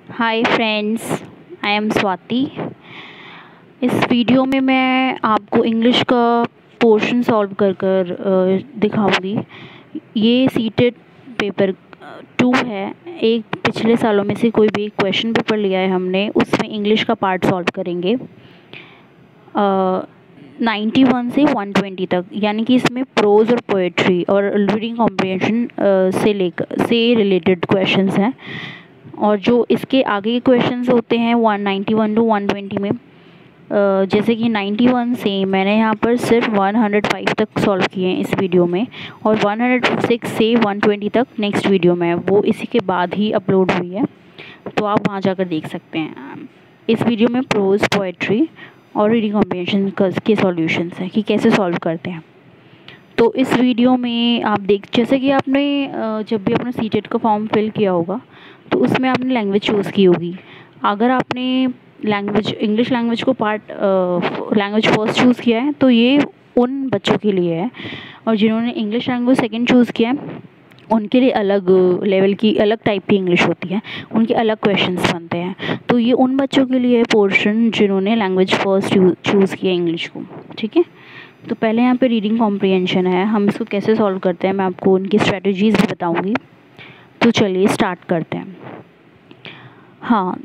Hi friends, I am Swati. इस video में मैं आपको इंग्लिश का पोर्शन सॉल्व कर कर दिखाऊंगी। ये सीटेड पेपर 2 है। एक पिछले सालों में से कोई भी एक क्वेश्चन पेपर लिया है हमने, उसमें इंग्लिश का पार्ट सॉल्व करेंगे 91 से 120 तक। यानी कि इसमें प्रोज और पोएट्री और रीडिंग कॉम्प्रिहेंशन से रिलेटेड क्वेश्चंस हैं। और जो इसके आगे के क्वेश्चंस होते हैं 191 टू 120 में, जैसे कि 91 से मैंने यहाँ पर सिर्फ 105 तक सॉल्व किए हैं इस वीडियो में, और 106 से 120 तक नेक्स्ट वीडियो में, वो इसी के बाद ही अपलोड हुई है, तो आप वहाँ जाकर देख सकते हैं। इस वीडियो में प्रोज, पोएट्री और रीडिंग कॉम्प्रिहेंशन के सॉल्यूशंस हैं कि कैसे सॉल्व करते हैं। तो इस वीडियो में आप जैसे कि आपने जब भी अपना सीटेट का फॉर्म फिल किया होगा तो उसमें आपने लैंग्वेज चूज़ की होगी। अगर आपने इंग्लिश लैंग्वेज को लैंग्वेज फर्स्ट चूज़ किया है तो ये उन बच्चों के लिए है, और जिन्होंने इंग्लिश लैंग्वेज सेकंड चूज़ किया है उनके लिए अलग लेवल की, अलग टाइप की इंग्लिश होती है, उनके अलग क्वेश्चंस बनते हैं। तो ये उन बच्चों के लिए पोर्शन जिन्होंने लैंग्वेज फर्स्ट चूज़ किया इंग्लिश को। ठीक है, तो पहले यहाँ पे रीडिंग कॉम्प्रिहेंशन है, हम इसको कैसे सॉल्व करते हैं मैं आपको उनकी स्ट्रेटजीज़ भी बताऊँगी। तो चलिए स्टार्ट करते हैं। हाँ,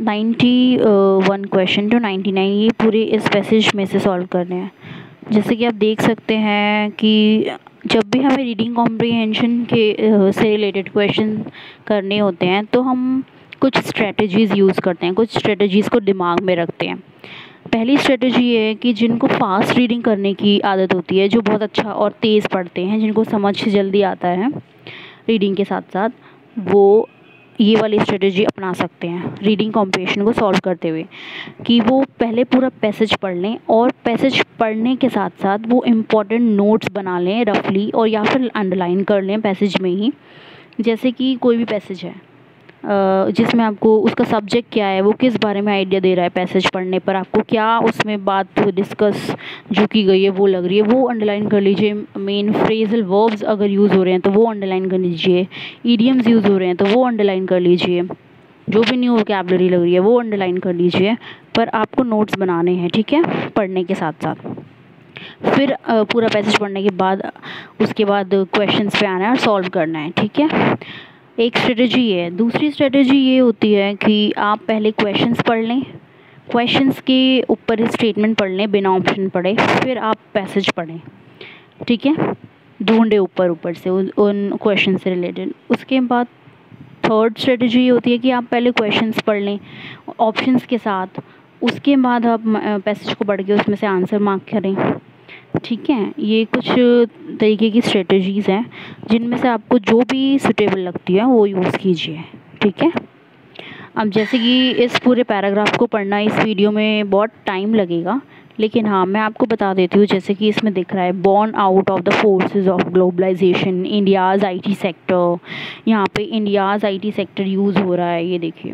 91 क्वेश्चन टू 99 ये पूरे इस पैसेज में से सॉल्व करने हैं। जैसे कि आप देख सकते हैं कि जब भी हमें रीडिंग कॉम्प्रिहेंशन के से रिलेटेड क्वेश्चन करने होते हैं तो हम कुछ स्ट्रेटजीज़ यूज़ करते हैं, कुछ स्ट्रेटजीज़ को दिमाग में रखते हैं। पहली स्ट्रेटजी ये है कि जिनको फास्ट रीडिंग करने की आदत होती है, जो बहुत अच्छा और तेज़ पढ़ते हैं, जिनको समझ जल्दी आता है रीडिंग के साथ साथ, वो ये वाली स्ट्रेटजी अपना सकते हैं रीडिंग कॉम्प्रिहेंशन को सॉल्व करते हुए, कि वो पहले पूरा पैसेज पढ़ लें और पैसेज पढ़ने के साथ साथ वो इम्पॉर्टेंट नोट्स बना लें रफली, और या फिर अंडरलाइन कर लें पैसेज में ही। जैसे कि कोई भी पैसेज है जिसमें आपको उसका सब्जेक्ट क्या है, वो किस बारे में आइडिया दे रहा है, पैसेज पढ़ने पर आपको क्या उसमें बात डिस्कस जो की गई है वो लग रही है, वो अंडरलाइन कर लीजिए। मेन फ्रेजल वर्ब्स अगर यूज़ हो रहे हैं तो वो अंडरलाइन कर लीजिए, ईडियम्स यूज़ हो रहे हैं तो वो अंडरलाइन कर लीजिए, जो भी न्यू वोकैबुलरी लग रही है वो अंडरलाइन कर लीजिए। पर आपको नोट्स बनाने हैं, ठीक है, पढ़ने के साथ साथ। फिर पूरा पैसेज पढ़ने के बाद उसके बाद क्वेश्चंस पे आना है और सॉल्व करना है। ठीक है, एक स्ट्रेटजी है। दूसरी स्ट्रेटजी ये होती है कि आप पहले क्वेश्चंस पढ़ लें, क्वेश्चंस के ऊपर स्टेटमेंट पढ़ लें बिना ऑप्शन पढ़े, फिर आप पैसेज पढ़ें। ठीक है, ढूंढे ऊपर ऊपर से उन क्वेश्चन से रिलेटेड। उसके बाद थर्ड स्ट्रेटजी ये होती है कि आप पहले क्वेश्चंस पढ़ लें ऑप्शंस के साथ, उसके बाद आप पैसेज को पढ़ के उसमें से आंसर मार्क करें। ठीक है, ये कुछ तरीके की स्ट्रेटजीज़ हैं जिनमें से आपको जो भी सुटेबल लगती है वो यूज़ कीजिए। ठीक है, अब जैसे कि इस पूरे पैराग्राफ को पढ़ना इस वीडियो में बहुत टाइम लगेगा, लेकिन हाँ मैं आपको बता देती हूँ। जैसे कि इसमें दिख रहा है born out of the forces of globalisation India's IT sector. यहाँ पे इंडियाज़ आईटी सेक्टर यूज़ हो रहा है, ये देखिए,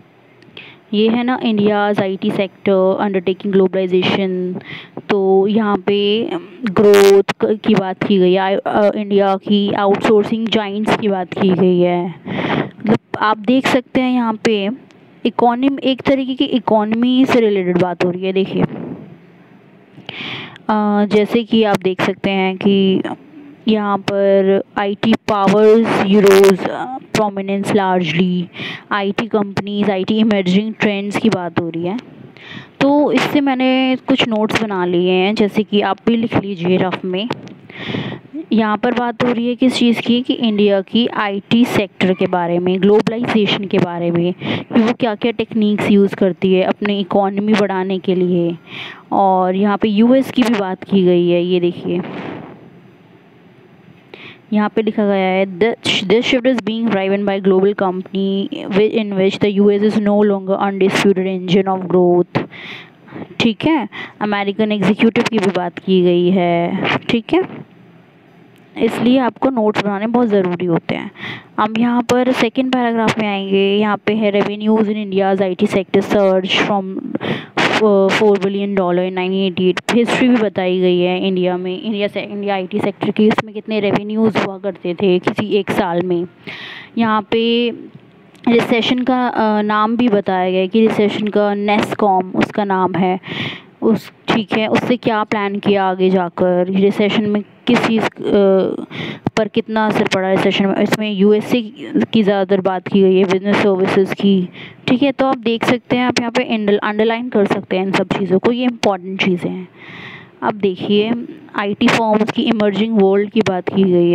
ये है ना India's IT sector undertaking globalisation. तो यहाँ पे ग्रोथ की बात की गई है, इंडिया की आउटसोर्सिंग जाइंट्स की बात की गई है। मतलब आप देख सकते हैं यहाँ पे इकोनॉमी, एक तरीके की इकोनॉमी से रिलेटेड बात हो रही है। देखिए जैसे कि आप देख सकते हैं कि यहाँ पर IT powers euros prominence largely, IT companies, IT emerging trends की बात हो रही है। तो इससे मैंने कुछ नोट्स बना लिए हैं, जैसे कि आप भी लिख लीजिए रफ में। यहाँ पर बात हो रही है किस चीज़ की, कि इंडिया की आईटी सेक्टर के बारे में, ग्लोबलाइजेशन के बारे में, कि वो क्या क्या टेक्निक्स यूज़ करती है अपनी इकोनॉमी बढ़ाने के लिए। और यहाँ पे यूएस की भी बात की गई है, ये देखिए यहाँ पे लिखा गया है this shift is being driven by global company in which the US is no longer undisputed engine of growth. ठीक है, अमेरिकन एग्जीक्यूटिव की भी बात की गई है। ठीक है, इसलिए आपको नोट्स बनाने बहुत ज़रूरी होते हैं। अब यहाँ पर सेकंड पैराग्राफ में आएंगे, यहाँ पे है revenues in India's IT sector search from $4 billion in 1988। History भी बताई गई है इंडिया में, इंडिया आईटी सेक्टर की, इसमें कितने रेवेन्यूज़ हुआ करते थे किसी एक साल में। यहाँ पे रिसेशन का नाम भी बताया गया है कि रिसेशन का नेस्कॉम उसका नाम है, उस ठीक है, उससे क्या प्लान किया आगे जाकर, रिसेशन में किस चीज़ पर कितना असर पड़ा रिसेशन में, इसमें यूएसए की ज़्यादातर बात की गई है, बिजनेस सर्विसेज की। ठीक है, तो आप देख सकते हैं, आप यहाँ पे अंडरलाइन कर सकते हैं इन सब चीज़ों को, ये इंपॉर्टेंट चीज़ें हैं। अब देखिए आईटी फॉर्म्स की इमर्जिंग वर्ल्ड की बात की गई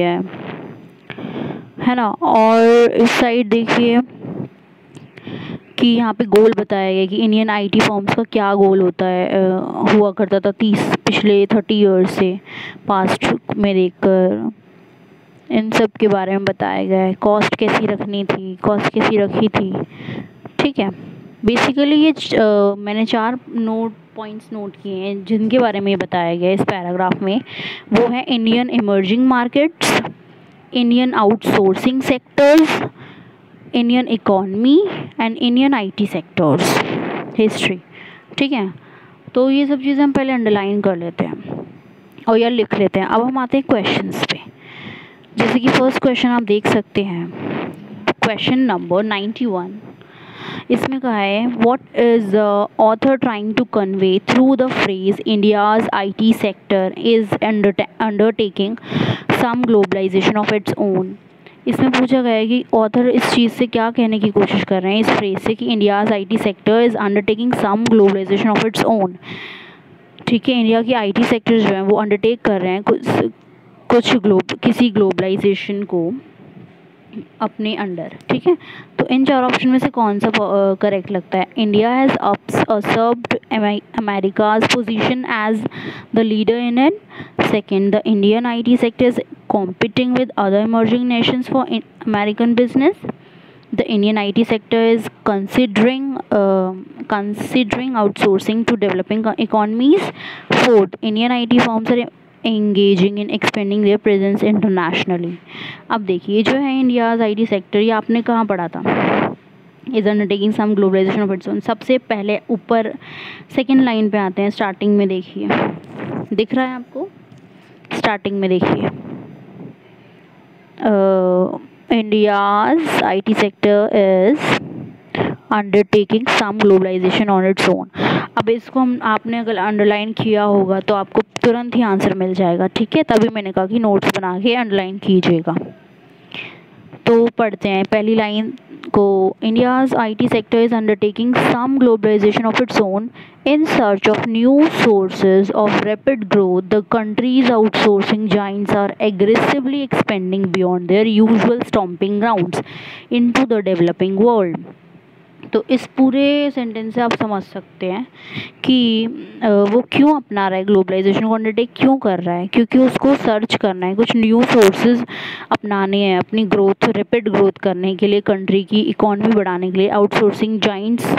है ना। और इस साइड देखिए कि यहाँ पे गोल बताया गया कि इंडियन आईटी फर्म्स का क्या गोल होता है, हुआ करता था पिछले 30 ईयर्स से पास्ट में देखकर, इन सब के बारे में बताया गया है। कॉस्ट कैसी रखी थी। ठीक है, बेसिकली ये मैंने 4 पॉइंट्स नोट किए हैं जिनके बारे में बताया गया है इस पैराग्राफ में। वो है Indian emerging markets, Indian outsourcing sectors, Indian economy and Indian IT sectors, history. ठीक है, तो ये सब चीज़ें हम पहले अंडरलाइन कर लेते हैं और या लिख लेते हैं। अब हम आते हैं क्वेश्चंस पे, जैसे कि फर्स्ट क्वेश्चन आप देख सकते हैं, क्वेश्चन नंबर 91। इसमें कहा है what is author trying to convey through the phrase India's IT sector is undertaking some globalisation of its own. इसमें पूछा गया है कि ऑथर इस चीज़ से क्या कहने की कोशिश कर रहे हैं इस फ्रेज से कि India's IT sector is undertaking some globalisation of its own. ठीक है, इंडिया की आईटी सेक्टर जो है वो अंडरटेक कर रहे हैं किसी ग्लोबलाइजेशन को अपने अंडर। ठीक है, तो इन 4 ऑप्शन में से कौन सा करेक्ट लगता है? India has usurped America's position as the leader in it. Second, the Indian IT sector is competing with other emerging nations for American business. The Indian IT sector is considering outsourcing to developing economies. Fourth, Indian IT firms are engaging in expanding their presence internationally. अब देखिए जो है India's IT sector, ये आपने कहाँ पढ़ा था, is undertaking some globalisation of its own. सबसे पहले ऊपर सेकेंड लाइन पे आते हैं, स्टार्टिंग में देखिए, दिख रहा है आपको, स्टार्टिंग में देखिए India's IT sector is undertaking some globalisation on its own. अब इसको आपने अगर अंडरलाइन किया होगा तो आपको तुरंत ही आंसर मिल जाएगा। ठीक है, तभी मैंने कहा कि नोट्स बना के अंडरलाइन कीजिएगा। तो पढ़ते हैं पहली लाइन को, India's IT sector is undertaking some globalisation of its own in search of new sources of rapid growth. The country's outsourcing giants are aggressively expanding beyond their usual stomping grounds into the developing world. तो इस पूरे sentence से आप समझ सकते हैं कि वो क्यों अपना रहा है, ग्लोबलाइजेशन को अंडरटेक क्यों कर रहा है, क्योंकि उसको सर्च करना है, कुछ न्यू सोर्सेज अपनाने हैं अपनी ग्रोथ, रैपिड ग्रोथ करने के लिए, कंट्री की इकॉनमी बढ़ाने के लिए, आउटसोर्सिंग जाइंट्स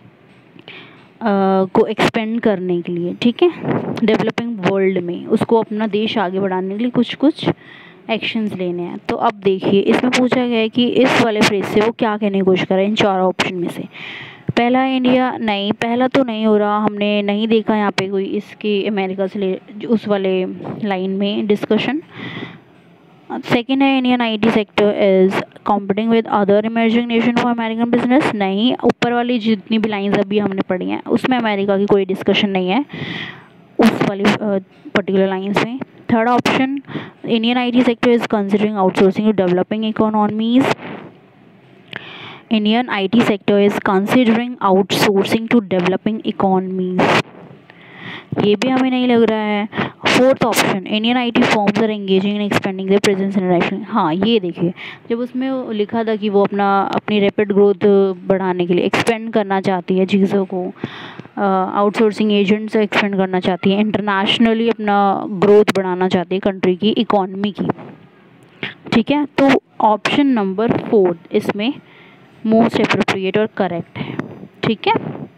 को एक्सपेंड करने के लिए। ठीक है, डेवलपिंग वर्ल्ड में उसको अपना देश आगे बढ़ाने के लिए कुछ एक्शंस लेने हैं। तो अब देखिए इसमें पूछा गया है कि इस वाले फ्रेज से वो क्या कहने की कोशिश कर रहे हैं इन 4 ऑप्शन में से। पहला इंडिया, नहीं पहला तो नहीं हो रहा, हमने नहीं देखा यहाँ पे कोई इसके अमेरिका से उस वाले लाइन में डिस्कशन। सेकेंड है Indian IT sector is competing with other emerging nation for American business. नहीं, ऊपर वाली जितनी भी लाइन्स अभी हमने पढ़ी हैं उसमें अमेरिका की कोई डिस्कशन नहीं है उस वाली पर्टिकुलर लाइन्स में। Third option, Indian IT sector is considering outsourcing to developing economies. Indian IT sector is considering outsourcing to developing economies, ये भी हमें नहीं लग रहा है। Fourth option, Indian IT firms are engaging in expanding their presence international. हाँ, ये देखिए जब उसमें लिखा था कि वो अपनी रैपिड ग्रोथ बढ़ाने के लिए एक्सपेंड करना चाहती है चीज़ों को, आउटसोर्सिंग एजेंट से एक्सपेंड करना चाहती है, इंटरनेशनली अपना ग्रोथ बढ़ाना चाहती है कंट्री की इकॉनमी की। ठीक है, तो ऑप्शन नंबर 4 इसमें मोस्ट एप्रोप्रिएट और करेक्ट है। ठीक है,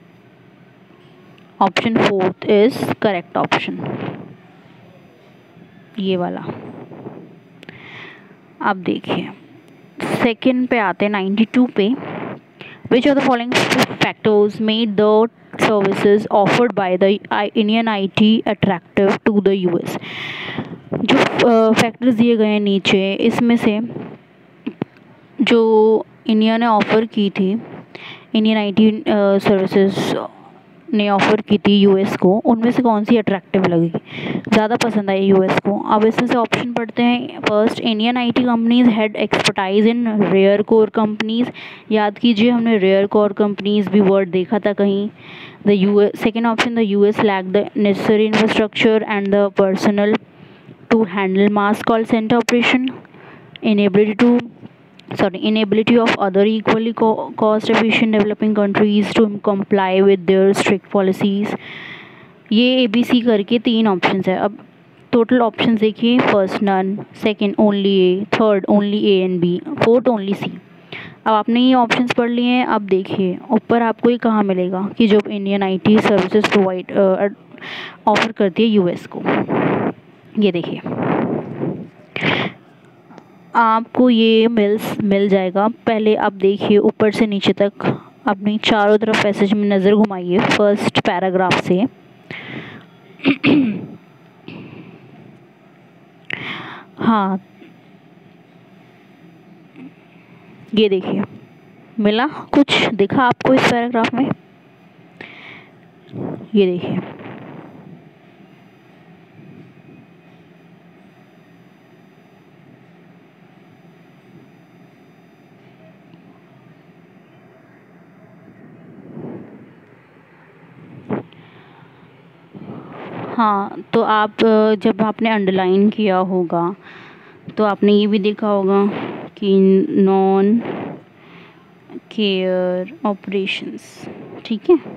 ऑप्शन 4 इज करेक्ट ऑप्शन, ये वाला। अब देखिए सेकंड पे आते हैं 92 पे। Which of the following factors made the services offered by the Indian IT attractive to the US. जो फैक्टर्स दिए गए हैं नीचे, इसमें से जो इंडिया ने ऑफ़र की थी, इंडियन आईटी सर्विसेज ने ऑफ़र की थी यूएस को, उनमें से कौन सी अट्रैक्टिव लगी, ज़्यादा पसंद आई यूएस को? अब इसमें से ऑप्शन पढ़ते हैं। First, Indian IT companies had expertise in rare core companies. याद कीजिए, हमने रेयर कोर कंपनीज भी वर्ड देखा था कहीं। The US, second option, the US lack the necessary infrastructure and the personnel to handle mass call center operation. Inability of other equally cost efficient developing countries to comply with their strict policies. ये ABC करके 3 option है। अब total option देखिए, first none, second only A, third only A and B, fourth only C. अब आपने ये options पढ़ लिए हैं। अब देखिए ऊपर आपको ये कहाँ मिलेगा कि जो Indian IT services provide offer करती है यूएस को। ये देखिए आपको ये मिल जाएगा। पहले आप देखिए ऊपर से नीचे तक अपनी चारों तरफ पैसेज में नज़र घुमाइए फर्स्ट पैराग्राफ से। हाँ, ये देखिए मिला, कुछ दिखा आपको इस पैराग्राफ में? ये देखिए हाँ, तो आप जब आपने अंडरलाइन किया होगा तो आपने ये भी देखा होगा कि नॉन केयर ऑपरेशंस, ठीक है।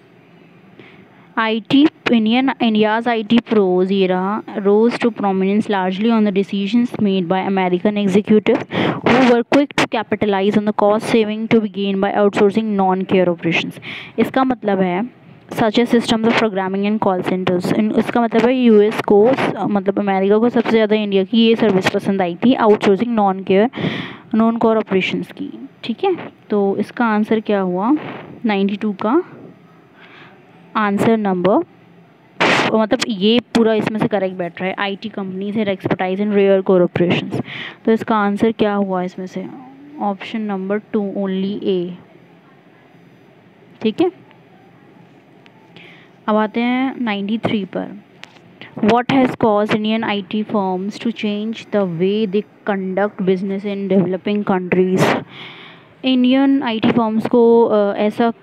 India's IT pros era rose to prominence largely on the decisions made by American executives who were quick to capitalize on the cost saving to be gained by outsourcing non-care operations. इसका मतलब है such as systems of programming and call centers. इसका मतलब है US को, मतलब America को सबसे ज़्यादा इंडिया की ये सर्विस पसंद आई थी, आउटसोर्सिंग नॉन कोर ऑपरेशंस की, ठीक है। तो इसका आंसर क्या हुआ? 92 का आंसर नंबर, मतलब ये पूरा इसमें से करेक्ट बैठ रहा है। आईटी कंपनीज है expertise in rare core operations, तो इसका आंसर क्या हुआ इसमें से? ऑप्शन नंबर 2 ओनली ए, ठीक है। अब आते हैं 93 पर। What has caused Indian IT firms to change the way they conduct business in developing countries? Indian IT firms को ऐसा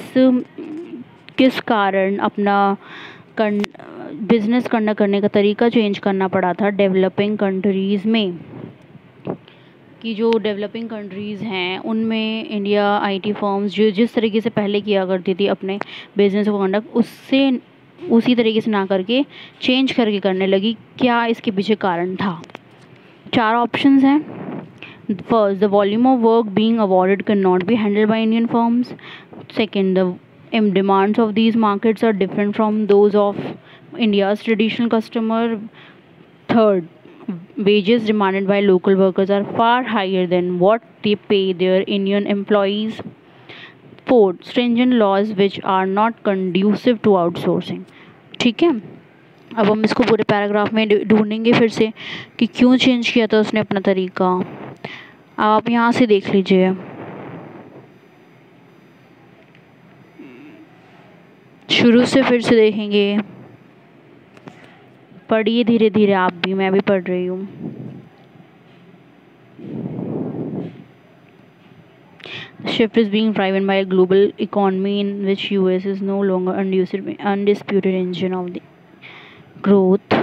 किस कारण अपना बिज़नेस करने का तरीका चेंज करना पड़ा था डेवलपिंग कंट्रीज़ में? कि जो डेवलपिंग कंट्रीज़ हैं उनमें इंडिया आईटी फर्म्स जो जिस तरीके से पहले किया करती थी अपने बिज़नेस को कंडक्ट, उससे उसी तरीके से ना करके चेंज करके करने लगी। क्या इसके पीछे कारण था? 4 ऑप्शंस हैं। First, the volume of work being awarded can not be handled by Indian firms. Second, the demands of these markets are different from those of India's traditional customer. Third, wages demanded by local workers are far higher than what they pay their Indian employees. Fourth, stringent laws which are not conducive to outsourcing. ठीक है, अब हम इसको पूरे paragraph में ढूंढेंगे फिर से कि क्यों चेंज किया था उसने अपना तरीका। आप यहाँ से देख लीजिए, शुरू से फिर से देखेंगे। पढ़िए धीरे धीरे आप भी, मैं भी पढ़ रही हूँ। Shift is being driven by a global economy in which US is no longer undisputed engine of the growth.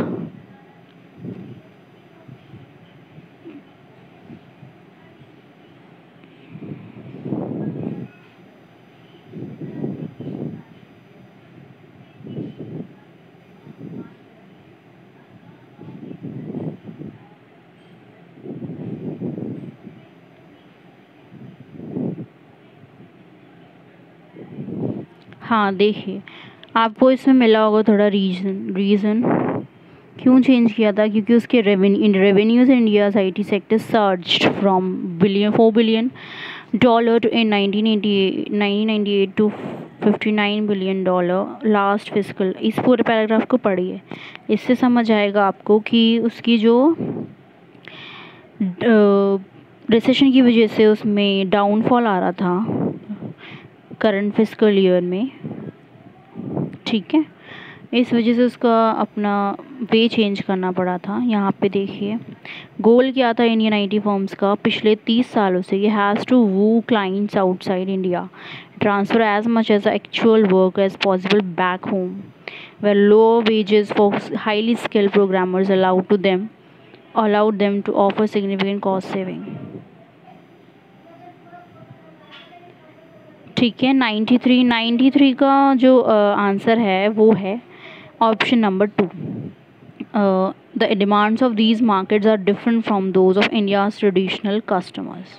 हाँ, देखिए आपको इसमें मिला होगा थोड़ा रीज़न क्यों चेंज किया था, क्योंकि उसके revenues in India's IT sector surged from $4 billion in 1998 to $59 billion last physical. इस पूरे पैराग्राफ को पढ़िए, इससे समझ आएगा आपको कि उसकी जो रिसेशन की वजह से उसमें डाउनफॉल आ रहा था करंट फिस्कल ईयर में, ठीक है। इस वजह से उसका अपना वे चेंज करना पड़ा था। यहाँ पे देखिए गोल क्या था इंडियन आईटी फर्म्स का पिछले 30 सालों से, ये has to woo clients outside India, transfer as much as actual work as possible back home, where lower wages for highly skilled programmers allowed them to offer significant cost saving। ठीक है, 93 का जो answer है वो है option number 2। The demands of these markets are different from those of India's traditional customers.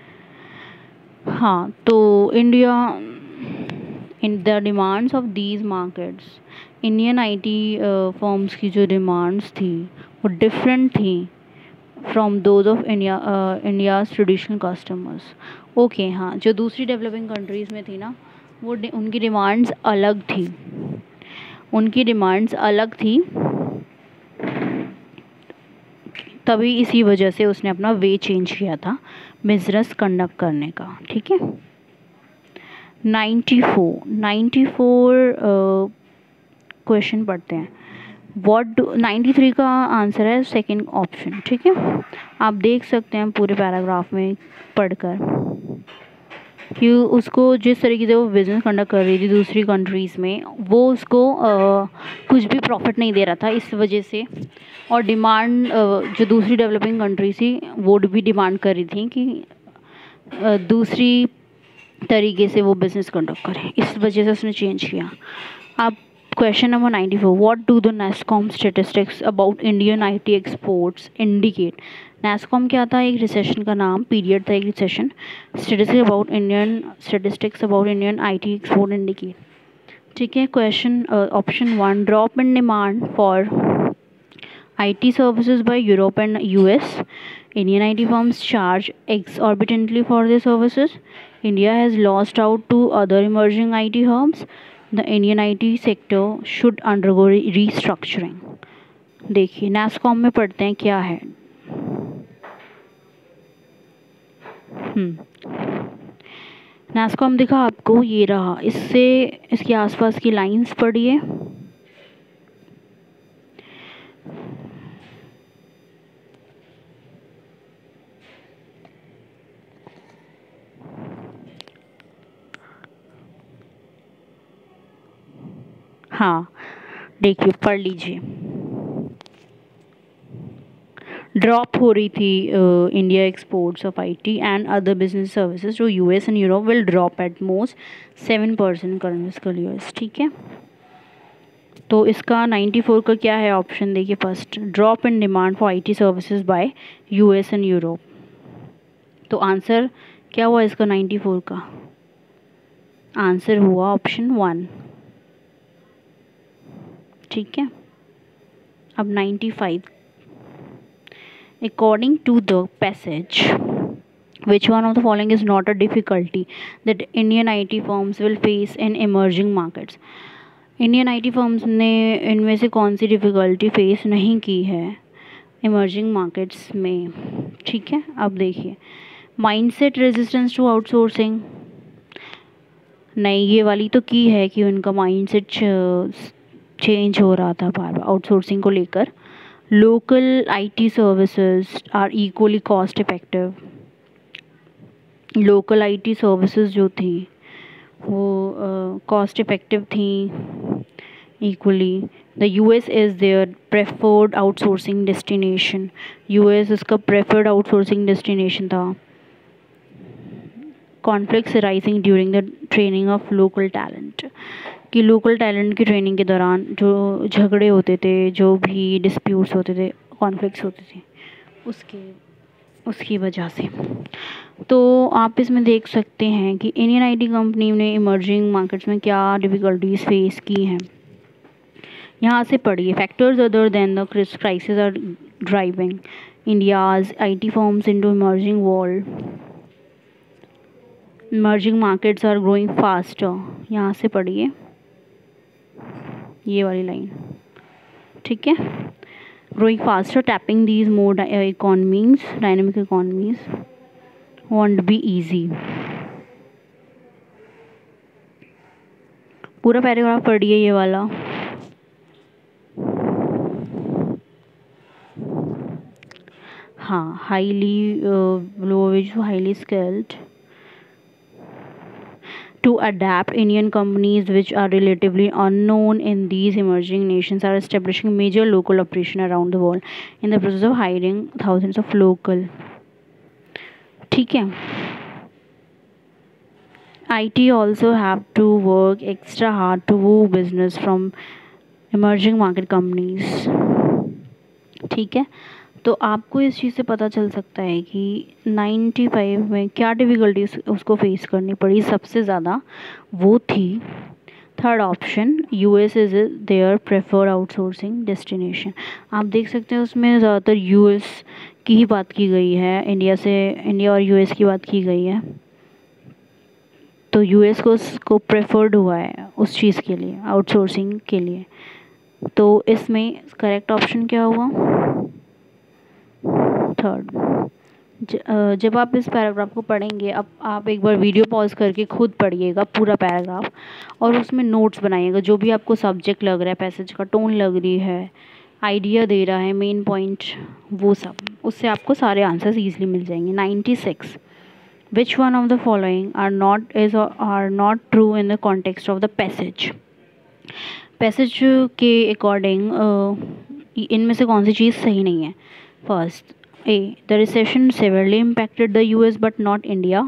हाँ, तो India in the demands of these markets, Indian IT firms की जो डिमांड्स थी वो डिफरेंट थी from those of India's traditional customers. Okay, हाँ, जो दूसरी डेवलपिंग कंट्रीज़ में थी ना वो उनकी डिमांड्स अलग थी, उनकी डिमांड्स अलग थी, तभी इसी वजह से उसने अपना वे चेंज किया था बिजनेस कंडक्ट करने का, ठीक है। 94 क्वेश्चन पढ़ते हैं। 93 का आंसर है सेकंड ऑप्शन, ठीक है। आप देख सकते हैं पूरे पैराग्राफ में पढ़कर कि उसको जिस तरीके से वो बिज़नेस कंडक्ट कर रही थी दूसरी कंट्रीज़ में, वो उसको कुछ भी प्रॉफिट नहीं दे रहा था इस वजह से। और डिमांड जो दूसरी डेवलपिंग कंट्री थी वो भी डिमांड कर रही थी कि दूसरी तरीके से वो बिज़नेस कंडक्ट करें, इस वजह से उसने चेंज किया। अब question number 94, what do the NASSCOM statistics about Indian IT exports indicate. NASSCOM क्या था, एक रिसेशन का नाम, पीरियड था एक recession. Statistics about Indian IT export indicate, ठीक है। Question option 1, drop in demand for IT services by Europe and US. Indian IT firms charge exorbitantly for their services. India has lost out to other emerging IT firms. The Indian IT sector should undergo restructuring. देखिए NASSCOM में पढ़ते हैं क्या है। NASSCOM दिखा आपको, ये रहा, इससे इसके आसपास की लाइंस पढ़िए। हाँ, देखिए पढ़ लीजिए। ड्रॉप हो रही थी India exports of IT and other business services to US and Europe will drop at most 7% current fiscal years, ठीक है। तो इसका 94 का क्या है ऑप्शन, देखिए first, drop in demand for IT services by US and Europe. तो answer क्या हुआ इसका 94 का, आंसर हुआ ऑप्शन 1, ठीक है। अब 95, according to the passage, which one of the following is not a difficulty that Indian IT firms will face in emerging markets। Indian IT firms ने इनमें से कौन सी डिफ़िकल्टी फेस नहीं की है इमर्जिंग मार्केट्स में, ठीक है। अब देखिए, माइंडसेट रेजिस्टेंस टू आउटसोर्सिंग, नहीं ये वाली तो की है कि उनका माइंडसेट चेंज हो रहा था बार बार आउटसोर्सिंग को लेकर। Local IT services are equally cost effective, local IT services जो थी वो कॉस्ट इफेक्टिव थी equally. The US is their preferred outsourcing destination, US इसका प्रेफर्ड आउटसोर्सिंग डेस्टिनेशन था। Conflicts arising during the training of local talent, कि local talent की training के दौरान जो झगड़े होते थे, जो भी डिस्प्यूट्स होते थे, कॉन्फ्लिक्ट्स होते थे, उसकी वजह से। तो आप इसमें देख सकते हैं कि इंडियन आईटी कंपनी ने इमर्जिंग मार्केट्स में क्या डिफ़िकल्टीज फेस की हैं। यहाँ से पढ़िए, factors other than the crisis are driving India's IT firms into emerging world, emerging markets are growing faster. यहाँ से पढ़िए ये वाली लाइन, ठीक है। Growing faster tapping these more economies, dynamic economies. Won't be easy. पूरा पैराग्राफ पढ़िए ये वाला। हाँ, highly low wage, highly skilled to adapt. Indian companies which are relatively unknown in these emerging nations are establishing major local operation around the world in the process of hiring thousands of local. ठीक है। IT also have to work extra hard to woo business from emerging market companies। ठीक है, तो आपको इस चीज़ से पता चल सकता है कि 95 में क्या डिफ़िकल्टीज उसको फेस करनी पड़ी सबसे ज़्यादा। वो थी third option, US is their preferred outsourcing destination. आप देख सकते हैं उसमें ज़्यादातर US की ही बात की गई है, इंडिया और US की बात की गई है। तो US को प्रेफर्ड हुआ है उस चीज़ के लिए, आउटसोर्सिंग के लिए। तो इसमें करेक्ट ऑप्शन क्या हुआ? थर्ड। जब आप इस पैराग्राफ को पढ़ेंगे, अब आप एक बार वीडियो पॉज करके खुद पढ़िएगा पूरा पैराग्राफ और उसमें नोट्स बनाइएगा, जो भी आपको सब्जेक्ट लग रहा है, पैसेज का टोन लग रही है, आइडिया दे रहा है, मेन पॉइंट, वो सब, उससे आपको सारे आंसर्स ईजिली मिल जाएंगे। 96, which one of the following are not true in the context of the passage. Passage के अकॉर्डिंग इनमें से कौन सी चीज़ सही नहीं है? First, A, the recession severely impacted the US but not India।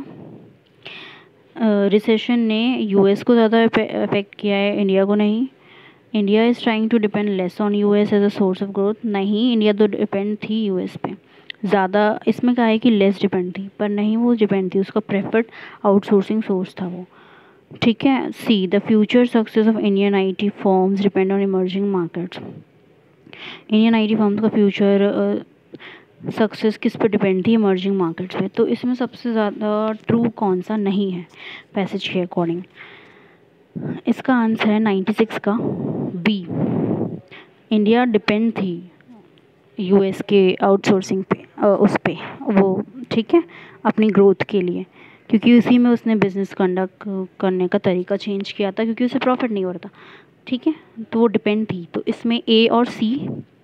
Recession ने US को ज़्यादा अफेक्ट किया है, इंडिया को नहीं। India is trying to depend less on US as a source of growth. नहीं, इंडिया तो डिपेंड थी US पे ज़्यादा। इसमें कहा है कि लेस डिपेंड थी, पर नहीं, वो डिपेंड थी, उसका प्रेफर्ड आउटसोर्सिंग सोर्स था वो। ठीक है। C, the future success of Indian IT firms depend on emerging markets. Indian IT firms का फ्यूचर सक्सेस किस पे डिपेंड थी? इमर्जिंग मार्केट्स पे। तो इसमें सबसे ज़्यादा ट्रू कौन सा नहीं है पैसेज के अकॉर्डिंग? इसका आंसर है 96 का बी, इंडिया डिपेंड थी US के आउटसोर्सिंग पे, उस पे वो, ठीक है, अपनी ग्रोथ के लिए, क्योंकि उसी में उसने बिजनेस कंडक्ट करने का तरीका चेंज किया था, क्योंकि उसे प्रॉफिट नहीं हो रहा था। ठीक है, तो वो डिपेंड थी। तो इसमें A और C,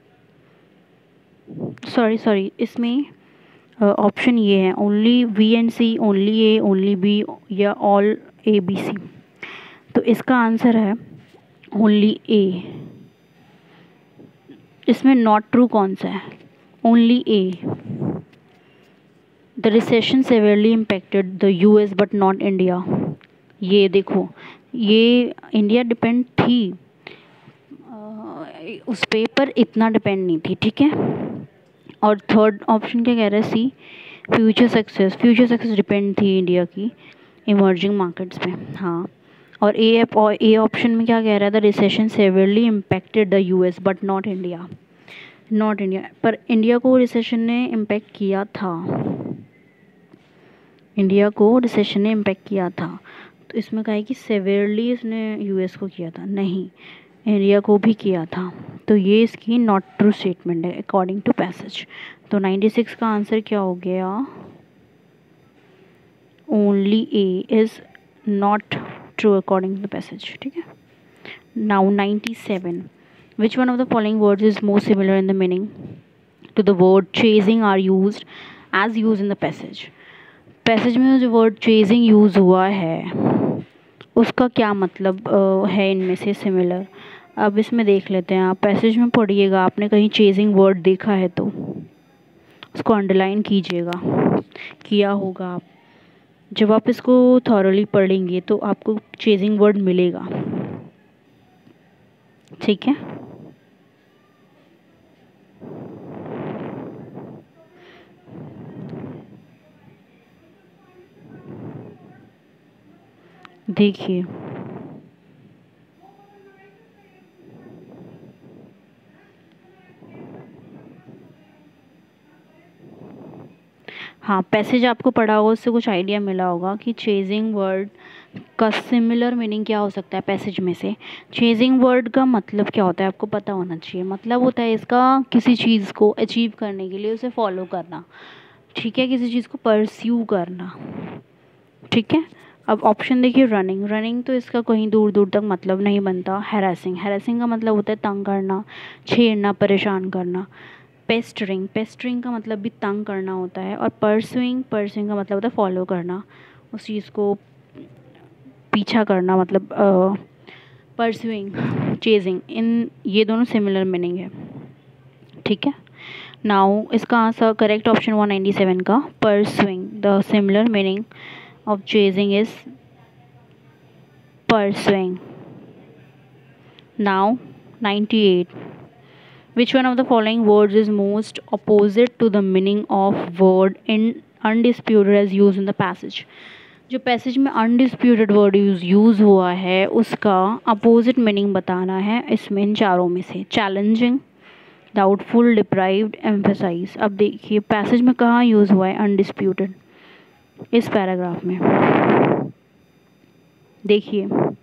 सॉरी, इसमें ऑप्शन ये है, only B and C, only A, only B या ऑल A B C। तो इसका आंसर है ओनली A। इसमें नॉट ट्रू कौन सा है? Only A। The recession severely impacted the US but not India. ये देखो, ये इंडिया डिपेंड थी उस पे, पर इतना डिपेंड नहीं थी। ठीक है। और थर्ड ऑप्शन क्या कह रहा है? सी, फ्यूचर सक्सेस डिपेंड थी इंडिया की इमर्जिंग मार्केट्स पे। हाँ। और ए ऑप्शन में क्या कह रहा था? Recession severely impacted the US but not India. पर इंडिया को रिसेशन ने इम्पेक्ट किया था, तो इसमें कहा है कि सेवियरली इसने US को किया था, नहीं, इंडिया को भी किया था। तो ये इसकी नॉट ट्रू स्टेटमेंट है अकॉर्डिंग टू पैसेज। तो 96 का आंसर क्या हो गया? Only A is not true according to the passage. ठीक है। Now 97, which one of the following words is more similar in the meaning to the word chasing are used as use in the passage में जो word chasing use हुआ है उसका क्या मतलब है इनमें से सिमिलर? अब इसमें देख लेते हैं, आप पैसेज में पढ़िएगा, आपने कहीं चेजिंग वर्ड देखा है तो उसको अंडरलाइन कीजिएगा, किया होगा आप। जब आप इसको थॉरली पढ़ेंगे तो आपको चेजिंग वर्ड मिलेगा। ठीक है। देखिए, हाँ, पैसेज आपको पढ़ा होगा, उससे कुछ आइडिया मिला होगा कि चेजिंग वर्ड का सिमिलर मीनिंग क्या हो सकता है पैसेज में से। चेजिंग वर्ड का मतलब क्या होता है आपको पता होना चाहिए। मतलब होता है इसका किसी चीज़ को अचीव करने के लिए उसे फॉलो करना। ठीक है, किसी चीज़ को परस्यू करना। ठीक है, अब ऑप्शन देखिए, रनिंग। रनिंग तो इसका कहीं दूर दूर तक मतलब नहीं बनता। हैरेसिंग, हैरेसिंग का मतलब होता है तंग करना, छेड़ना, परेशान करना। पेस्टरिंग, पेस्टरिंग का मतलब भी तंग करना होता है। और परसुइंग, परसुइंग का मतलब होता है फॉलो करना, उस चीज़ को पीछा करना, मतलब परसुइंग, चेजिंग। इन ये दोनों सिमिलर मीनिंग है। ठीक है, नाउ इसका आंसर करेक्ट ऑप्शन 197 का pursuing. The similar meaning of chasing is pursuing. Now 98. Which one of the following words is most opposite to the meaning of word in undisputed as used in the passage? जो passage में undisputed word use हुआ है उसका opposite meaning बताना है इसमें इन चारों में से। Challenging, doubtful, deprived, emphasize. अब देखिए पैसेज में कहाँ यूज़ हुआ है अनडिस्प्यूटेड, इस पैराग्राफ में देखिए,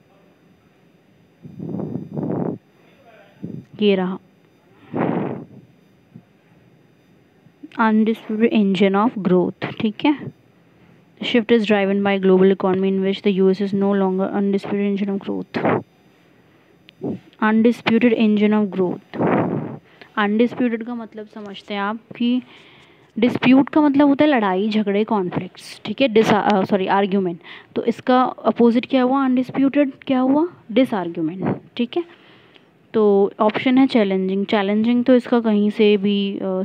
ये रहा, अनडिस्प्यूटेड इंजन ऑफ ग्रोथ। ठीक है, shift is driven by global economy in which the US is no longer undisputed engine of growth. Undisputed engine of growth, undisputed का मतलब समझते हैं आप कि डिस्प्यूट का मतलब होता है लड़ाई झगड़े, कॉन्फ्लिक्ट्स। ठीक है, सॉरी आर्ग्यूमेंट। तो इसका अपोजिट क्या हुआ, अनडिस्प्यूटेड क्या हुआ, डिसआर्ग्यूमेंट। ठीक है, तो ऑप्शन है चैलेंजिंग। चैलेंजिंग तो इसका कहीं से भी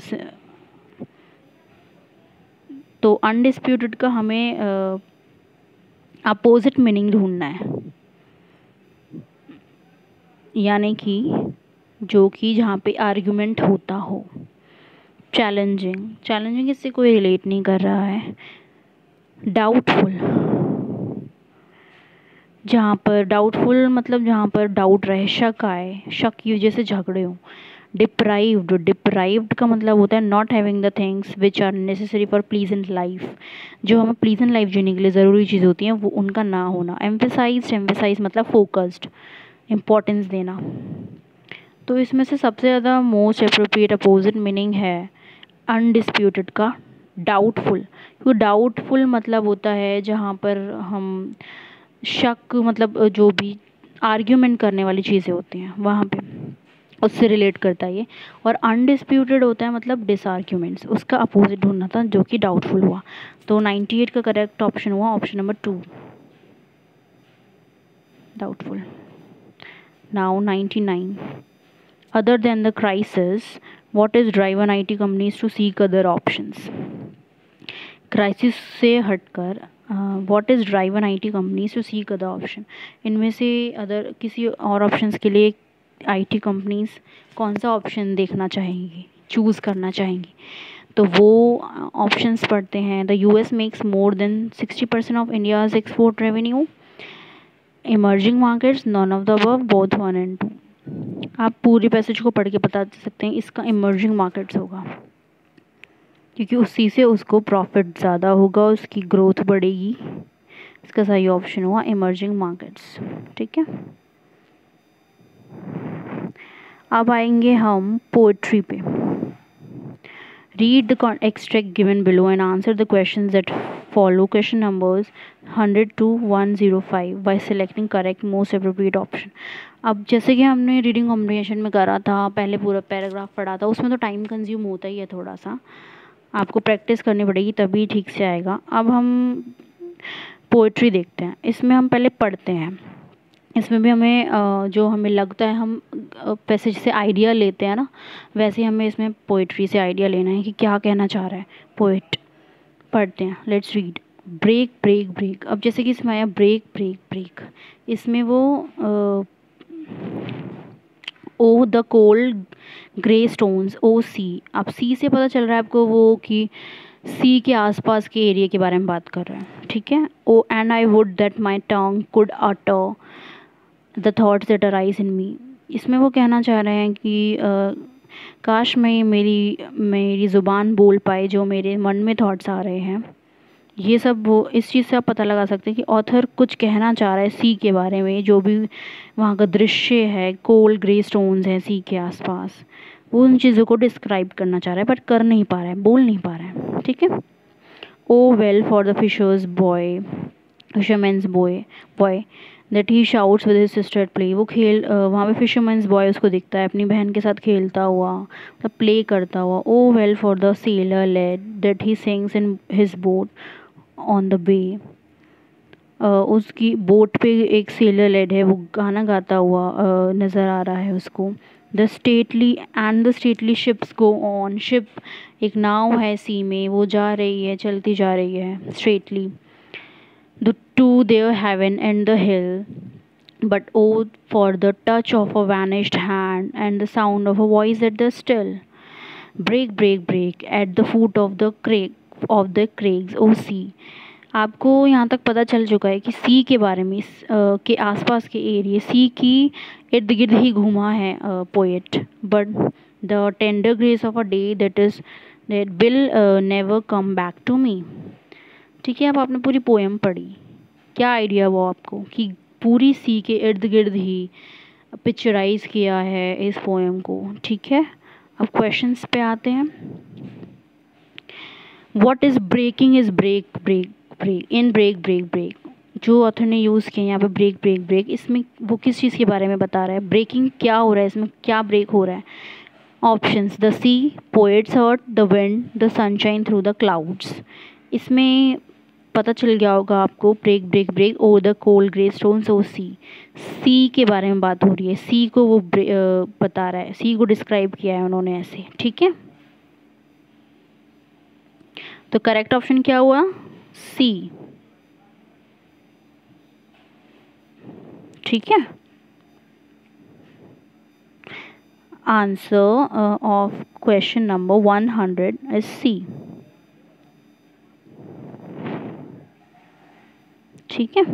तो अनडिस्प्यूटेड का हमें अपोजिट मीनिंग ढूंढना है, यानी कि जो कि जहाँ पे आर्ग्यूमेंट होता हो। चैलेंजिंग, चैलेंजिंग इससे कोई रिलेट नहीं कर रहा है। डाउटफुल, जहाँ पर डाउटफुल मतलब जहाँ पर डाउट रहे, शक आए, शक की वजह से झगड़े हों। डिप्राइव्ड, डिप्राइव्ड का मतलब होता है not having the things which are necessary for pleasant life. जो हमें प्लीजेंट लाइफ जीने के लिए ज़रूरी चीज़ होती हैं वो उनका ना होना। एम्फेसाइज्ड, एम्फेसाइज मतलब फोकस्ड, इम्पोर्टेंस देना। तो इसमें से सबसे ज़्यादा मोस्ट अप्रोप्रिएट अपोजिट मीनिंग है अनडिस्प्यूटेड का डाउटफुल। क्योंकि डाउटफुल मतलब होता है जहाँ पर हम शक, मतलब जो भी आर्ग्यूमेंट करने वाली चीज़ें होती हैं वहाँ पे, उससे रिलेट करता है ये। और अनडिस्प्यूटेड होता है मतलब डिसआर्ग्यूमेंट्स, उसका अपोजिट ढूंढना था जो कि डाउटफुल हुआ। तो 98 का करेक्ट ऑप्शन हुआ option number 2, doubtful. Now 99. Other than the crisis, what is driven IT companies to seek other options? Crisis से हटकर what is driven IT companies to seek other option, इनमें से अदर किसी और ऑप्शंस के लिए IT companies कौन सा ऑप्शन देखना चाहेंगी, चूज़ करना चाहेंगी? तो वो ऑप्शंस पढ़ते हैं। The US makes more than 60% of India's export revenue, emerging markets, none of the above, both 1 and 2। आप पूरे पैसेज को पढ़ के बता सकते हैं इसका इमर्जिंग मार्केट्स होगा, क्योंकि उसी से उसको प्रॉफिट ज़्यादा होगा, उसकी ग्रोथ बढ़ेगी। इसका सही ऑप्शन हुआ इमर्जिंग मार्केट्स। ठीक है, अब आएंगे हम पोएट्री पे। Read the extract given below and answer the questions that follow. Question numbers 100 to 105 by selecting correct most appropriate option. अब जैसे कि हमने रीडिंग कॉम्प्रिहेंशन में करा था, पहले पूरा पैराग्राफ पढ़ा था, उसमें तो टाइम कंज्यूम होता ही है, थोड़ा सा आपको प्रैक्टिस करनी पड़ेगी तभी ठीक से आएगा। अब हम पोएट्री देखते हैं, इसमें हम पहले पढ़ते हैं। इसमें भी हमें जो हमें लगता है, हम पैसेज से आइडिया लेते हैं ना, वैसे हमें इसमें पोएट्री से आइडिया लेना है कि क्या कहना चाह रहा है पोएट। पढ़ते हैं, let's read. Break break break, अब जैसे कि इसमें आया ब्रेक ब्रेक ब्रेक, इसमें वो O the cold grey stones, O sea. अब सी से पता चल रहा है आपको वो कि सी के आसपास के एरिया के बारे में बात कर रहे हैं। ठीक है, O and I would that my tongue could utter the thoughts that arise in me. इसमें वो कहना चाह रहे हैं कि काश मैं मेरी ज़ुबान बोल पाए जो मेरे मन में थॉट्स आ रहे हैं। ये सब वो इस चीज़ से आप पता लगा सकते हैं कि ऑथर कुछ कहना चाह रहा है सी के बारे में, जो भी वहाँ का दृश्य है, कोल्ड ग्रे स्टोन्स हैं सी के आसपास, वो उन चीज़ों को डिस्क्राइब करना चाह रहा है बट कर नहीं पा रहा है, बोल नहीं पा रहा है। ठीक है, O well for the fisherman's boy that he shouts with his sister at play. वो वहाँ पे फिशरमैन्स बॉय उसको दिखता है अपनी बहन के साथ खेलता हुआ, मतलब प्ले करता हुआ। O well for the sailor lad that he sings in his boat on the bay. उसकी बोट पे एक सेलर लेड है, वो गाना गाता हुआ नज़र आ रहा है उसको। The stately ships go on. Ship एक नाव है सी में, वो जा रही है, चलती जा रही है straightly. To their haven and the hill, but oh for the touch of a vanished hand and the sound of a voice at the still. Break, break, break at the foot of the crags, O sea. आपको यहाँ तक पता चल चुका है कि सी के बारे में, के आसपास के एरिया, सी की इर्द गिर्द ही घूमा है poet. But the tender grace of a day that will never come back to me. ठीक है, अब आपने पूरी पोएम पढ़ी, क्या आइडिया वो आपको कि पूरी सी के इर्द गिर्द ही पिक्चराइज किया है इस पोएम को। ठीक है, अब क्वेश्चंस पे आते हैं। What is breaking is break break break in break break break. जो ऑथर ने यूज़ किया यहाँ पे ब्रेक ब्रेक ब्रेक, इसमें वो किस चीज़ के बारे में बता रहा है, ब्रेकिंग क्या हो रहा है, इसमें क्या ब्रेक हो रहा है। Options the sea, poet's heart, the wind, the sunshine through the clouds. इसमें पता चल गया होगा आपको, break break break over the cold grey stones O sea के बारे में बात हो रही है। सी को वो बता रहा है, सी को डिस्क्राइब किया है उन्होंने ऐसे। ठीक है, तो करेक्ट ऑप्शन क्या हुआ, सी। ठीक है, answer of question number 100 is C. ठीक है,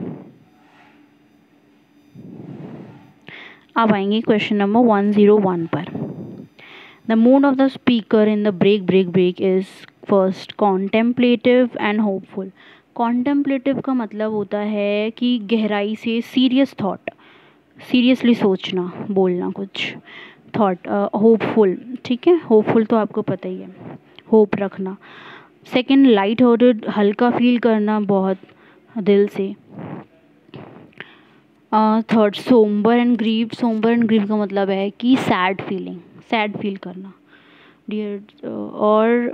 अब आएंगे क्वेश्चन नंबर 101 पर। The mood of the speaker in the break break break is first contemplative and hopeful. Contemplative का मतलब होता है कि गहराई से, सीरियस थॉट, सीरियसली सोचना, बोलना कुछ, थॉट। होपफुल, ठीक है, होपफुल तो आपको पता ही है, होप रखना। सेकंड लाइट हार्टेड, हल्का फील करना बहुत दिल से। Third sombre and grieve, sombre and grieve का मतलब है कि सैड फीलिंग, सैड फील करना डियर। और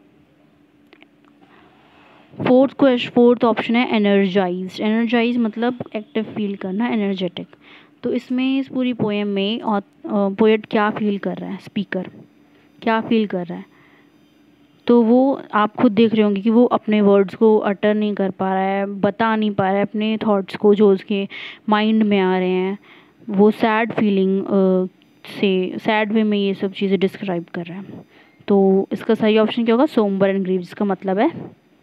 फोर्थ ऑप्शन है एनर्जाइज। एनर्जाइज मतलब एक्टिव फील करना, एनर्जेटिक। तो इसमें इस पूरी पोएम में पोएट क्या फील कर रहा है, स्पीकर क्या फील कर रहा है, तो वो आप खुद देख रहे होंगे कि वो अपने वर्ड्स को अटर नहीं कर पा रहा है, बता नहीं पा रहा है अपने थॉट्स को जो उसके माइंड में आ रहे हैं। वो सैड फीलिंग से, सैड वे में ये सब चीज़ें डिस्क्राइब कर रहा है। तो इसका सही ऑप्शन क्या होगा, सोम्बर एंड ग्रीव, जिसका मतलब है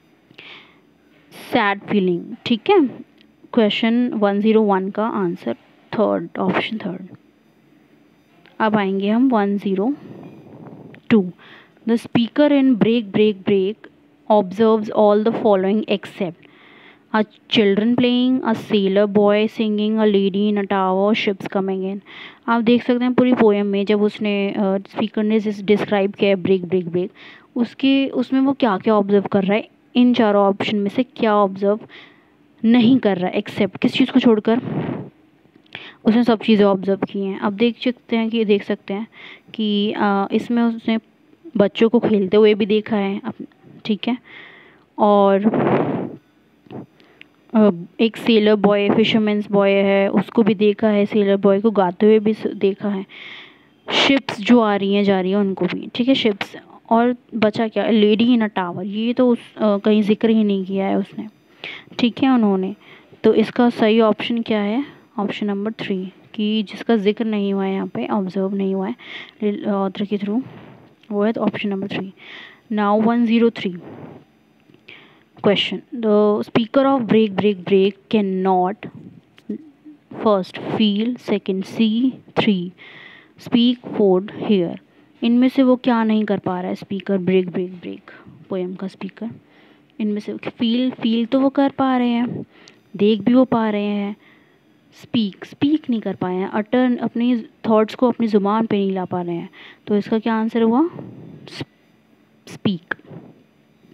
सैड फीलिंग। ठीक है, क्वेश्चन 101 का आंसर थर्ड, ऑप्शन थर्ड। अब आएंगे हम 102। The speaker in break break break observes all the following except a children playing, a sailor boy singing, a lady in a tower, ships coming in. आप देख सकते हैं पूरी poem में जब उसने स्पीकर ने डिस्क्राइब किया है ब्रेक ब्रेक ब्रेक, उसमें वो क्या क्या ऑब्जर्व कर रहा है, इन चारों ऑप्शन में से क्या ऑब्जर्व नहीं कर रहा है, एक्सेप्ट किस चीज़ को छोड़कर, उसने सब चीज़ें ऑब्जर्व की हैं। अब देख सकते हैं कि इसमें उसने बच्चों को खेलते हुए भी देखा है ठीक है, और एक सेलर बॉय, फिशरमैन्स बॉय है, उसको भी देखा है, सेलर बॉय को गाते हुए भी देखा है, शिप्स जो आ रही हैं जा रही हैं उनको भी, ठीक है, शिप्स। और बचा क्या, लेडी इन अ टावर, ये तो कहीं जिक्र ही नहीं किया है उसने, ठीक है, उन्होंने। तो इसका सही ऑप्शन क्या है, ऑप्शन नंबर 3, कि जिसका जिक्र नहीं हुआ है यहाँ पे, ऑब्जर्व नहीं हुआ है ऑथर के थ्रू, वो है तो option number 3। Now 103 question, the speaker of break break break can not first feel, second see, 3 speak, 4 hear. इनमें से वो क्या नहीं कर पा रहा है speaker, break break break poem का स्पीकर, इनमें से फील तो वो कर पा रहे हैं, देख भी वो पा रहे हैं, स्पीक नहीं कर पाए हैं, अटर अपनी थॉट्स को अपनी ज़ुबान पे नहीं ला पा रहे हैं। तो इसका क्या आंसर हुआ, स्पीक।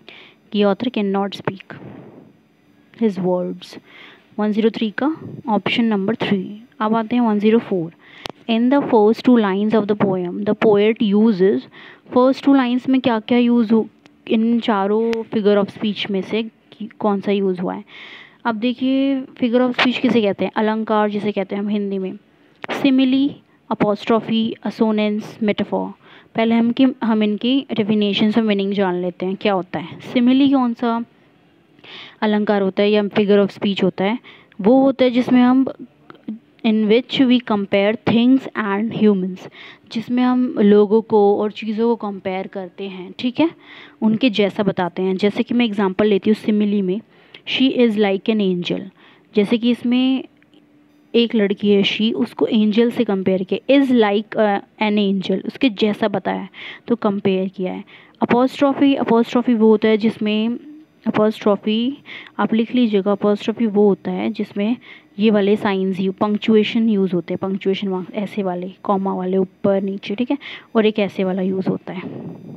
कि author can not speak his words. 103 का ऑप्शन नंबर 3। अब आते हैं 104। In the first two lines of the poem the poet uses, first two lines में क्या क्या यूज़ हो, इन चारों फिगर ऑफ स्पीच में से कौन सा यूज़ हुआ है। अब देखिए फिगर ऑफ स्पीच किसे कहते हैं, अलंकार जिसे कहते हैं हम हिंदी में, सिमिली, अपोस्ट्रॉफी, असोनेंस, मेटाफोर। पहले हम इनकी डेफिनेशंस और मीनिंग जान लेते हैं क्या होता है। सिमिली कौन सा अलंकार होता है या फिगर ऑफ स्पीच होता है, वो होता है जिसमें हम in which we compare things and humans, जिसमें हम लोगों को और चीज़ों को कंपेयर करते हैं, ठीक है, उनके जैसा बताते हैं। जैसे कि मैं एग्जांपल लेती हूँ सिमिली में, she is like an angel, जैसे कि इसमें एक लड़की है शी, उसको एंजल से कंपेयर किया, इज़ लाइक एन एंजल, उसके जैसा बताया तो कंपेयर किया है। अपोस्ट्रॉफी, अपोस्ट्रॉफी वो होता है जिसमें, अपोस्ट्रॉफी आप लिख लीजिएगा, अपोस्ट्रॉफी वो होता है जिसमें ये वाले साइंस पंक्चुएशन यूज़ होते हैं, पंक्चुएशन मार्क्स ऐसे वाले, कॉमा वाले ऊपर नीचे, ठीक है, और एक ऐसे वाला यूज़ होता है,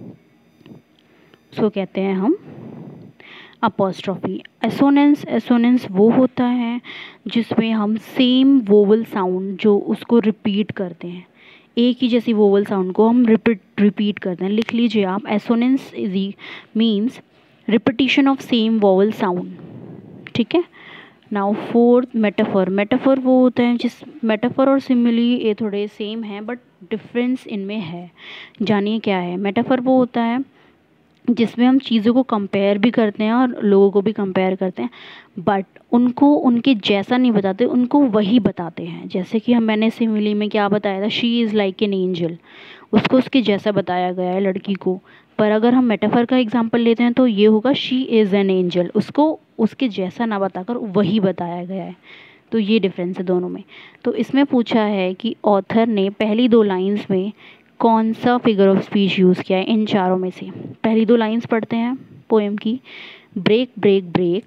उसको कहते हैं हम अपोस्ट्रॉफी। एसोनेंस, एसोनेंस वो होता है जिसमें हम सेम वोवल साउंड जो उसको रिपीट करते हैं, एक ही जैसी वोवल साउंड को हम रिपीट करते हैं। लिख लीजिए आप, assonance is means repetition of same vowel sound, ठीक है। Now fourth, metaphor. मेटाफर वो होता है जिस, मेटाफर और सिमिली ये थोड़े सेम हैं बट डिफरेंस इनमें है, जानिए क्या है। मेटाफर वो होता है जिसमें हम चीज़ों को कंपेयर भी करते हैं और लोगों को भी कंपेयर करते हैं, बट उनको उनके जैसा नहीं बताते, उनको वही बताते हैं। जैसे कि मैंने सिमिली में क्या बताया था, she is like an angel, उसको उसके जैसा बताया गया है लड़की को। पर अगर हम मेटाफर का एग्जांपल लेते हैं तो ये होगा शी इज़ एन एंजल, उसको उसके जैसा ना बताकर वही बताया गया है। तो ये डिफरेंस है दोनों में। तो इसमें पूछा है कि ऑथर ने पहली दो लाइंस में कौन सा फिगर ऑफ स्पीच यूज़ किया है इन चारों में से। पहली दो लाइंस पढ़ते हैं पोएम की। ब्रेक ब्रेक ब्रेक,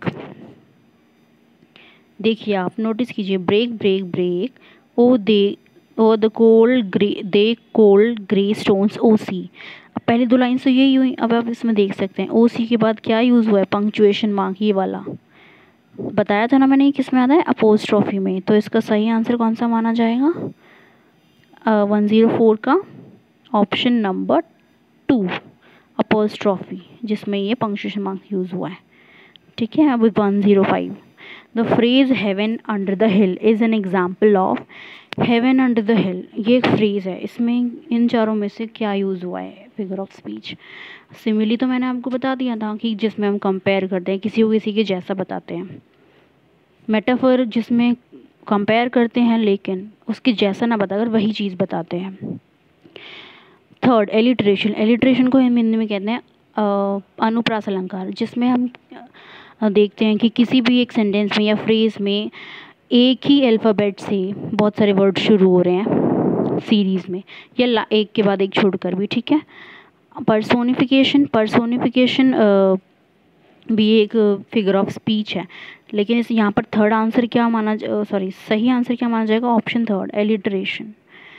देखिए आप नोटिस कीजिए, break break break, O the cold grey, they cold grey stones O sea. अब पहली दो लाइन्स तो यही हुई। अब आप इसमें देख सकते हैं ओ सी के बाद क्या यूज़ हुआ है, पंक्चुएशन मार्क, ये वाला बताया था ना मैंने, किस में आता है, अपोस्ट्रॉफी में। तो इसका सही आंसर कौन सा माना जाएगा, 104 का ऑप्शन नंबर 2, अपोस्ट्रॉफी, जिसमें ये पंक्चुएशन मार्क यूज़ हुआ है, ठीक है। अब 105, the phrase heaven under the hill is an example of, heaven under the hill ये एक फ्रेज़ है, इसमें इन चारों में से क्या यूज़ हुआ है फिगर ऑफ स्पीच। सिमिली तो मैंने आपको बता दिया था कि जिसमें हम कंपेयर करते हैं, किसी को किसी के जैसा बताते हैं। मेटाफर जिसमें कंपेयर करते हैं लेकिन उसके जैसा ना बताकर वही चीज़ बताते हैं। Third, alliteration. एलिट्रेशन को हम हिंदी में कहते हैं अनुप्रास अलंकार, जिसमें हम देखते हैं कि किसी भी एक सेंटेंस में या फ्रेज़ में एक ही अल्फ़ाबेट से बहुत सारे वर्ड शुरू हो रहे हैं सीरीज़ में, या एक के बाद एक छोड़कर भी, ठीक है। पर्सोनिफिकेशन, पर्सोनिफिकेशन भी एक फिगर ऑफ स्पीच है, लेकिन इस यहाँ पर थर्ड आंसर क्या माना, सही आंसर क्या माना जाएगा, ऑप्शन थर्ड, एलिट्रेशन।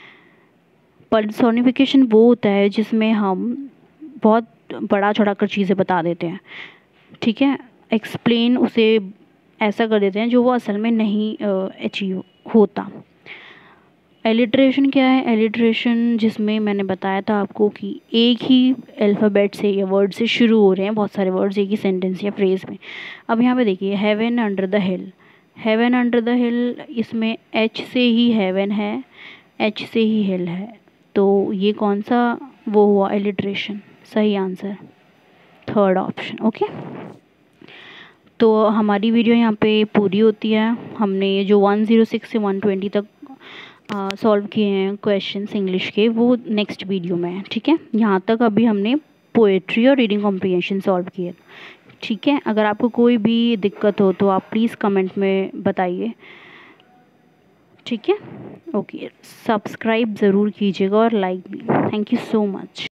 पर्सोनिफिकेशन वो होता है जिसमें हम बहुत बड़ा चढ़ा कर चीज़ें बता देते हैं, ठीक है, एक्सप्लेन उसे ऐसा कर देते हैं जो वो असल में नहीं अचीव होता। एलिट्रेशन क्या है, एलिट्रेशन जिसमें मैंने बताया था आपको कि एक ही अल्फ़ाबेट से या वर्ड से शुरू हो रहे हैं बहुत सारे वर्ड्स एक ही सेंटेंस या फ्रेज़ में। अब यहाँ पे देखिए, heaven under the hill, heaven under the hill, इसमें एच से ही हेवन है, एच से ही हिल है, तो ये कौन सा वो हुआ, एलिट्रेशन। सही आंसर थर्ड ऑप्शन, ओके। तो हमारी वीडियो यहाँ पे पूरी होती है। हमने जो 106 से 120 तक सॉल्व किए हैं क्वेश्चंस इंग्लिश के, वो नेक्स्ट वीडियो में है, ठीक है। यहाँ तक अभी हमने पोएट्री और रीडिंग कॉम्प्रिहेंशन सॉल्व किए, ठीक है। अगर आपको कोई भी दिक्कत हो तो आप प्लीज़ कमेंट में बताइए, ठीक है। ओके, सब्सक्राइब ज़रूर कीजिएगा और लाइक भी। Thank you so much.